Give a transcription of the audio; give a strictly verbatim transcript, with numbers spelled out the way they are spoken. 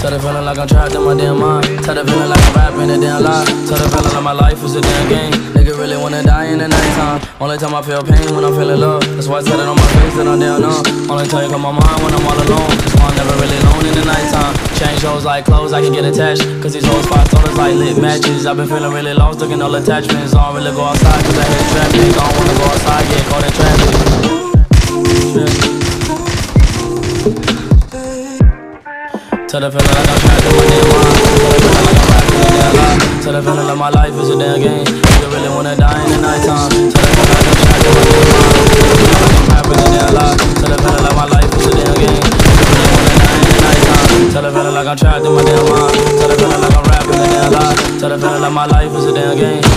Tell the feeling like I'm trapped in my damn mind. Tell the feeling like I'm rapping a damn lie. Tell the feeling like my life is a damn game. Nigga really wanna die in the nighttime. Only time I feel pain when I'm feeling love. That's why I said it on my face that I'm down on. Only time you come my mind when I'm all alone. That's why I'm never really alone in the nighttime. Change hoes like clothes, I can get attached. Cause these hoes five dollars like lit matches. I've been feeling really lost, looking all attachments. I don't really go outside cause I hate traffic. I don't wanna go outside, get caught in traffic. Yeah. Tell the feeling like I'm trapped in my damn mind. Tell the feeling like I'm rapping a damn lie. Tell the feeling like my life is a damn game. Nigga really wanna die in the nighttime. Tell the feeling like I'm trapped in my damn mind. Tell the feeling like I'm rapping a damn lie. Tell the feeling like my life is a damn game. Nigga really wanna die in the nighttime. Tell the feeling like I'm trapped in my damn mind. Tell the feeling like I'm rapping a damn lie. Tell the feeling like my life is a damn game.